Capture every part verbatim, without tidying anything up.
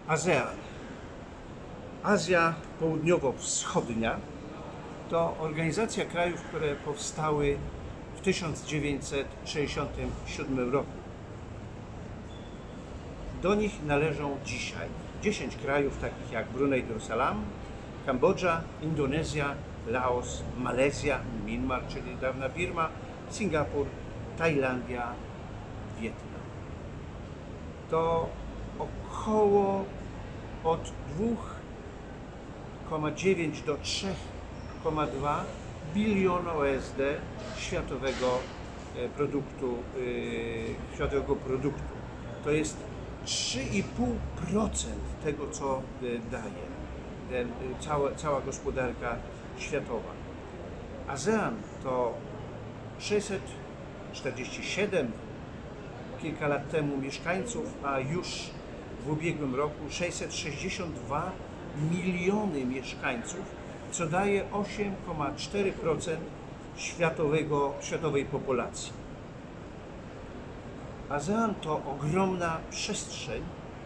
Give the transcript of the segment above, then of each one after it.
ASEAN, Azja Południowo-Wschodnia, to organizacja krajów, które powstały w tysiąc dziewięćset sześćdziesiątym siódmym roku. Do nich należą dzisiaj dziesięć krajów takich jak Brunei Darussalam, Kambodża, Indonezja, Laos, Malezja, Myanmar, czyli dawna Birma, Singapur, Tajlandia, Wietnam. To około od dwóch przecinek dziewięć do trzech przecinek dwa biliona U S D światowego produktu, światowego produktu. To jest trzy i pół procent tego, co daje cała, cała gospodarka światowa. ASEAN to sześćset czterdzieści siedem kilka lat temu mieszkańców, a już w ubiegłym roku sześćset sześćdziesiąt dwa miliony mieszkańców, co daje osiem przecinek cztery procent światowego, światowej populacji. ASEAN to ogromna przestrzeń,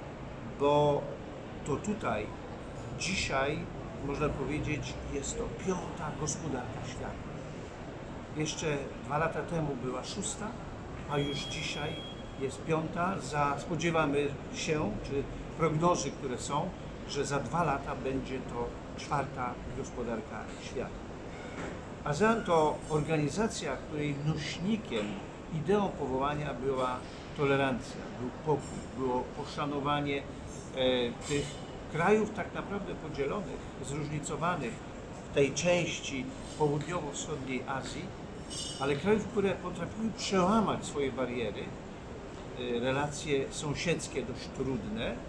bo to tutaj dzisiaj, można powiedzieć, jest to piąta gospodarka świata. Jeszcze dwa lata temu była szósta, a już dzisiaj jest piąta. Za, spodziewamy się, czy prognozy, które są, że za dwa lata będzie to czwarta gospodarka świata. ASEAN to organizacja, której nośnikiem, ideą powołania była tolerancja, był pokój, było poszanowanie e, tych krajów tak naprawdę podzielonych, zróżnicowanych w tej części południowo-wschodniej Azji, ale krajów, które potrafiły przełamać swoje bariery. E, relacje sąsiedzkie dość trudne, e,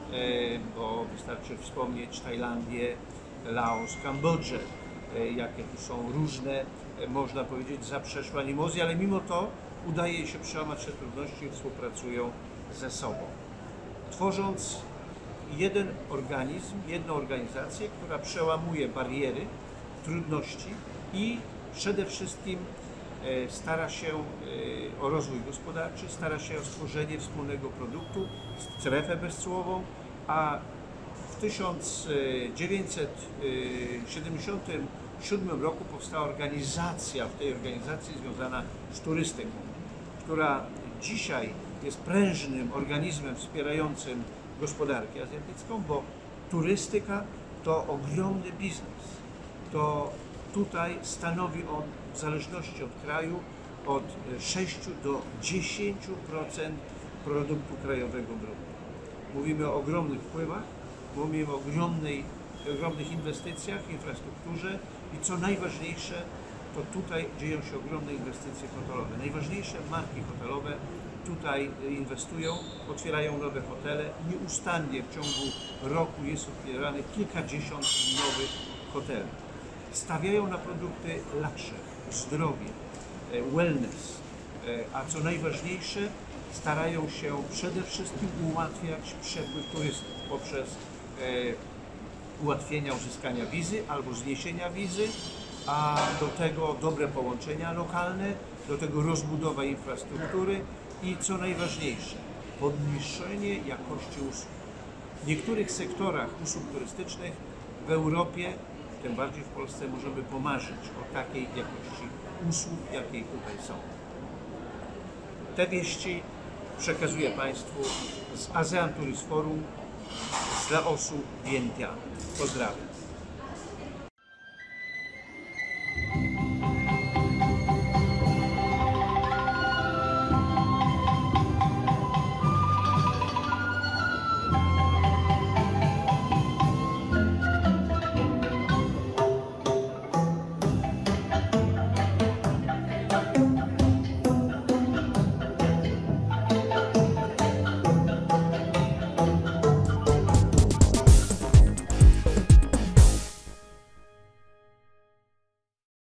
bo wystarczy wspomnieć Tajlandię, Laos, Kambodżę, e, jakie tu są różne, e, można powiedzieć, zaprzeszłe animozje, ale mimo to udaje się przełamać te trudności i współpracują ze sobą, tworząc jeden organizm, jedną organizację, która przełamuje bariery, trudności i przede wszystkim stara się o rozwój gospodarczy, stara się o stworzenie wspólnego produktu, strefę bezcłową, a w tysiąc dziewięćset siedemdziesiątym siódmym roku powstała organizacja, w tej organizacji związana z turystyką, która dzisiaj jest prężnym organizmem wspierającym gospodarkę azjatycką, bo turystyka to ogromny biznes. To tutaj stanowi on w zależności od kraju od sześciu do dziesięciu procent produktu krajowego brutto. Mówimy o ogromnych wpływach, mówimy o ogromnej, ogromnych inwestycjach, infrastrukturze i co najważniejsze, to tutaj dzieją się ogromne inwestycje hotelowe. Najważniejsze marki hotelowe tutaj inwestują, otwierają nowe hotele. Nieustannie w ciągu roku jest otwieranych kilkadziesiąt nowych hoteli. Stawiają na produkty luxury, zdrowie, wellness, a co najważniejsze, starają się przede wszystkim ułatwiać przepływ turystów poprzez ułatwienia uzyskania wizy albo zniesienia wizy, a do tego dobre połączenia lokalne, do tego rozbudowa infrastruktury i co najważniejsze, podniesienie jakości usług. W niektórych sektorach usług turystycznych w Europie, tym bardziej w Polsce, możemy pomarzyć o takiej jakości usług, jakiej tutaj są. Te wieści przekazuję Państwu z ASEAN Tourist Forum z Laosu, Vientiane. Pozdrawiam.